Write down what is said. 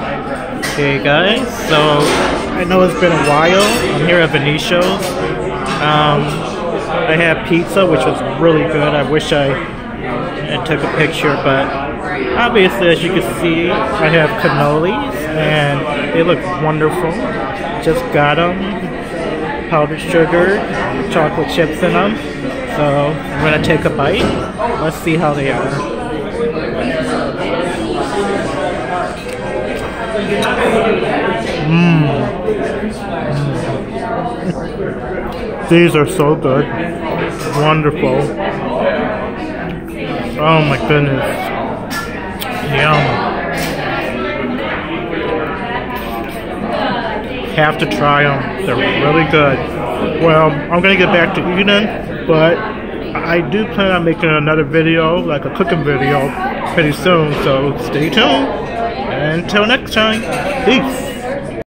Hey guys, so I know it's been a while. I'm here at Veneto's. I had pizza, which was really good. I wish I took a picture, but obviously, as you can see, I have cannolis, and they look wonderful. Just got them, powdered sugar, chocolate chips in them. So I'm gonna take a bite. Let's see how they are. These are so good. Wonderful. Oh my goodness. Yum. Have to try them. They're really good. Well, I'm gonna get back to eating, but I do plan on making another video, like a cooking video, pretty soon, so stay tuned. Until next time, peace.